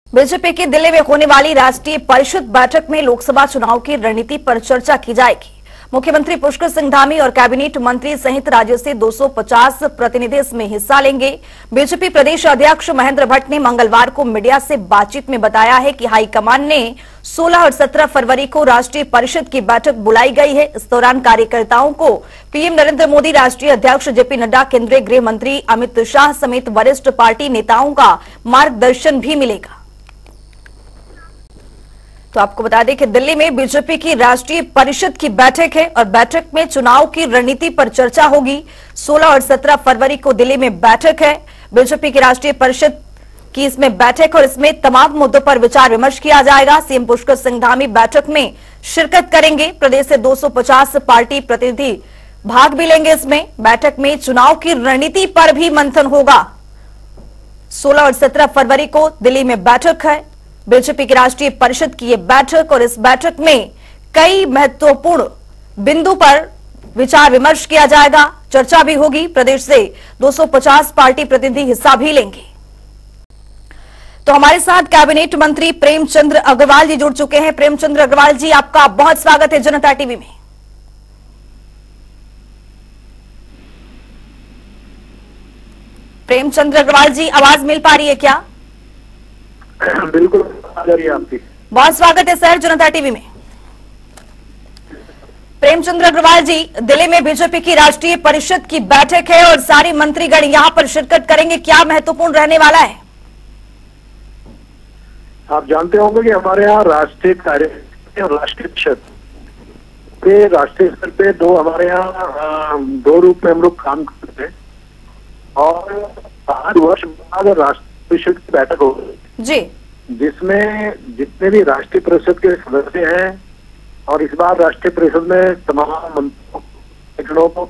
BJP की दिल्ली में होने वाली राष्ट्रीय परिषद बैठक में लोकसभा चुनाव की रणनीति पर चर्चा की जाएगी। मुख्यमंत्री पुष्कर सिंह धामी और कैबिनेट मंत्री सहित राज्यों से 250 प्रतिनिधि इसमें हिस्सा लेंगे। बीजेपी प्रदेश अध्यक्ष महेंद्र भट्ट ने मंगलवार को मीडिया से बातचीत में बताया है कि हाईकमान ने 16 और 17 फरवरी को राष्ट्रीय परिषद की बैठक बुलाई गई है। इस दौरान कार्यकर्ताओं को पीएम नरेंद्र मोदी, राष्ट्रीय अध्यक्ष जेपी नड्डा, केंद्रीय गृह मंत्री अमित शाह समेत वरिष्ठ पार्टी नेताओं का मार्गदर्शन भी मिलेगा। तो आपको बता दें कि दिल्ली में बीजेपी की राष्ट्रीय परिषद की बैठक है और बैठक में चुनाव की रणनीति पर चर्चा होगी। 16 और 17 फरवरी को दिल्ली में बैठक है बीजेपी की राष्ट्रीय परिषद की इसमें बैठक और इसमें तमाम मुद्दों पर विचार विमर्श किया जाएगा। सीएम पुष्कर सिंह धामी बैठक में शिरकत करेंगे। प्रदेश से 250 पार्टी प्रतिनिधि भाग भी लेंगे। इसमें बैठक में चुनाव की रणनीति पर भी मंथन होगा। 16 और 17 फरवरी को दिल्ली में बैठक है बीजेपी की राष्ट्रीय परिषद की यह बैठक और इस बैठक में कई महत्वपूर्ण बिंदु पर विचार विमर्श किया जाएगा, चर्चा भी होगी। प्रदेश से 250 पार्टी प्रतिनिधि हिस्सा भी लेंगे। तो हमारे साथ कैबिनेट मंत्री प्रेमचंद्र अग्रवाल जी जुड़ चुके हैं। प्रेमचंद्र अग्रवाल जी, आपका बहुत स्वागत है जनता टीवी में। प्रेमचंद्र अग्रवाल जी, आवाज मिल पा रही है क्या? बिल्कुल आ रही है आपकी। बहुत स्वागत है सर जनता टीवी में। प्रेमचंद्र अग्रवाल जी, दिल्ली में बीजेपी की राष्ट्रीय परिषद की बैठक है और सारी मंत्रीगण यहां पर शिरकत करेंगे। क्या महत्वपूर्ण रहने वाला है? आप जानते होंगे कि हमारे यहाँ राष्ट्रीय कार्य और राष्ट्रीय परिषद के राष्ट्रीय स्तर पे हमारे यहाँ दो रूप में हम लोग काम करते हैं और 5 वर्ष बाद राष्ट्रीय परिषद की बैठक होगी जी, जिसमें जितने भी राष्ट्रीय परिषद के सदस्य हैं और इस बार राष्ट्रीय परिषद में तमाम मंत्रियों को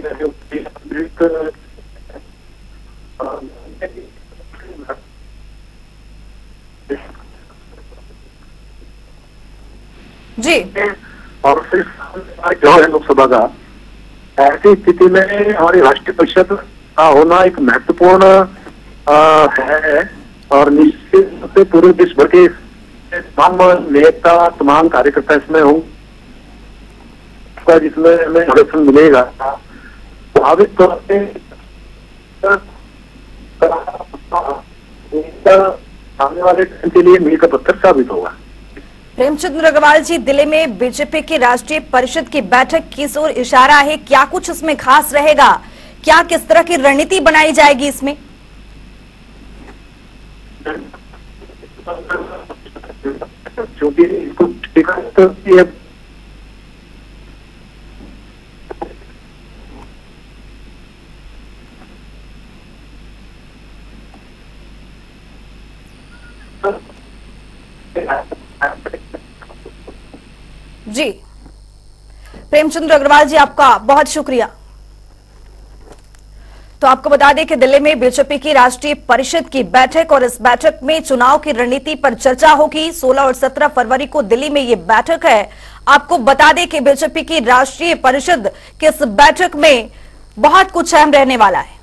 जी और फिर जो है लोकसभा का, ऐसी स्थिति में हमारी राष्ट्रीय परिषद का होना एक महत्वपूर्ण है और निश्चित रूप से पूरे देश भर के तमाम नेता, तमाम कार्यकर्ता इसमें होंगे, जिसमें हमें समर्थन मिलेगा। स्वाभाविक तौर से आने वाले टाइम के लिए मील का पत्थर साबित होगा। प्रेमचंद्र अग्रवाल जी, दिल्ली में बीजेपी की राष्ट्रीय परिषद की बैठक किस ओर इशारा है? क्या कुछ इसमें खास रहेगा? क्या किस तरह की रणनीति बनाई जाएगी इसमें? क्योंकि इसको जी, प्रेमचंद्र अग्रवाल जी, आपका बहुत शुक्रिया। तो आपको बता दें कि दिल्ली में बीजेपी की राष्ट्रीय परिषद की बैठक और इस बैठक में चुनाव की रणनीति पर चर्चा होगी। 16 और 17 फरवरी को दिल्ली में ये बैठक है। आपको बता दें कि बीजेपी की राष्ट्रीय परिषद की इस बैठक में बहुत कुछ अहम रहने वाला है।